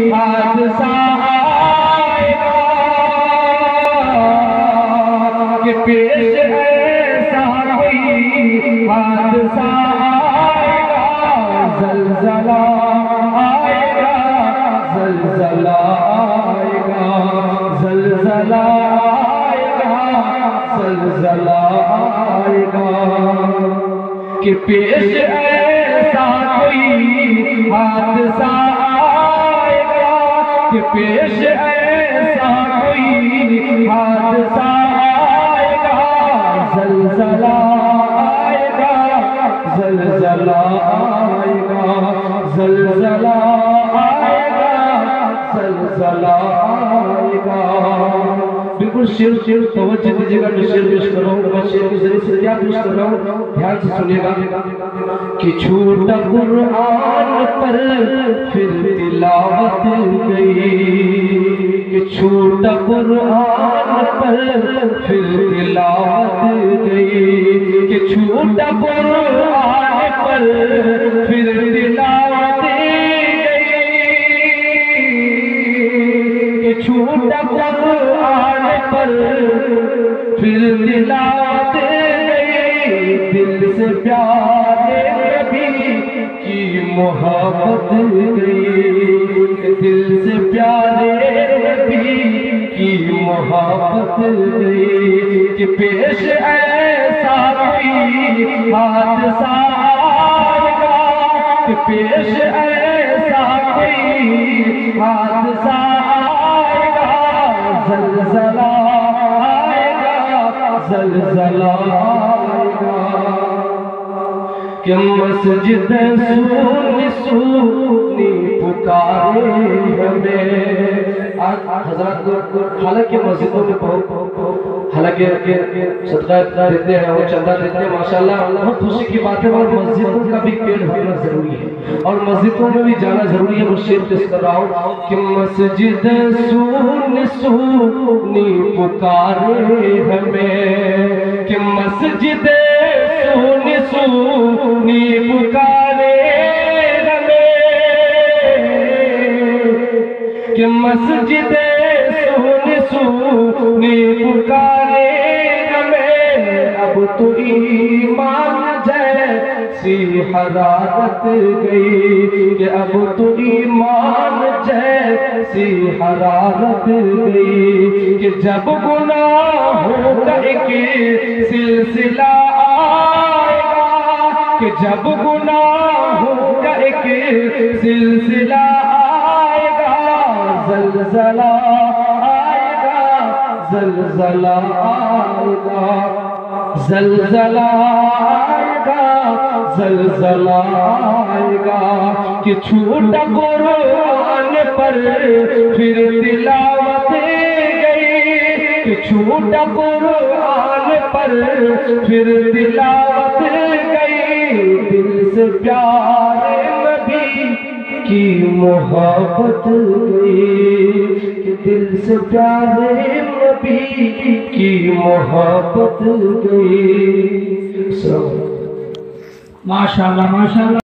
حادثہ آئے گا کہ پیش ایسا کوئی حادثہ آئے گا زلزلہ آئے گا زلزلہ آئے گا زلزلہ آئے گا زلزلہ آئے گا کہ پیش ایسا کوئی حادثہ آئے گا کہ پیش ایسا کوئی حادثہ آئے گا زلزلہ آئے گا زلزلہ آئے گا زلزلہ آئے گا زلزلہ آئے گا بالکل شیر توجہ دیجیے گا. میں شیر پیش کر رہا ہوں, میں شیر کے ذریعے سے کیا پیش کر رہا ہوں دھیان سے سنیے گا. کہ چھوٹا قرآن پر پھر تلاوت گئی کہ چھوٹا قرآن پر پھر تلاوت گئی کہ چھوٹا قرآن پر پھر تلاوت گئی کہ چھوٹا قرآن پر پھر تلاوت گئی دل سے پیارے نبی کی محبت گئی دل سے پیارے نبی کی محبت گئی کہ پیش ایسا کوئی حادثہ آئے گا کہ پیش ایسا کوئی حادثہ آئے گا زلزلہ آئے گا زلزلہ آئے گا کہ مسجد سونی سونی پکارے ہمیں. حضرات کو حالانکہ مسجدوں میں بہت حالانکہ صدقہ دیتے ہیں اور چندہ دیتے ہیں ماشاءاللہ بہت خوشی کی بات ہے, اور مسجدوں کا بھی پیڑ ہونا ضروری ہے اور مسجدوں میں بھی جانا ضروری ہے. وہ شیر پیش کر رہا ہوں کہ مسجد سونی سونی پکارے ہمیں کہ مسجد سونی سونی پکارے ہمیں کہ مسجد سونی سونی پکارے ہمیں اب تو ایمان جیسی حرارت گئی کہ اب تو ایمان جیسی حرارت گئی کہ جب گناہوں کا ایک سلسلہ آئے گا کہ جب گناہوں کا ایک سلسلہ آئے گا زلزلہ آئے گا زلزلہ آئے گا زلزلہ آئے گا زلزلہ آئے گا کہ چھوٹا قرآن پر پھر تلاوت گئی کہ چھوٹا قرآن پر پھر تلاوت گئی دل سے پیارے نبی کی محبت گئی کہ دل سے پیارے نبی کی محبت گئی. ماشاءاللہ ماشاءاللہ.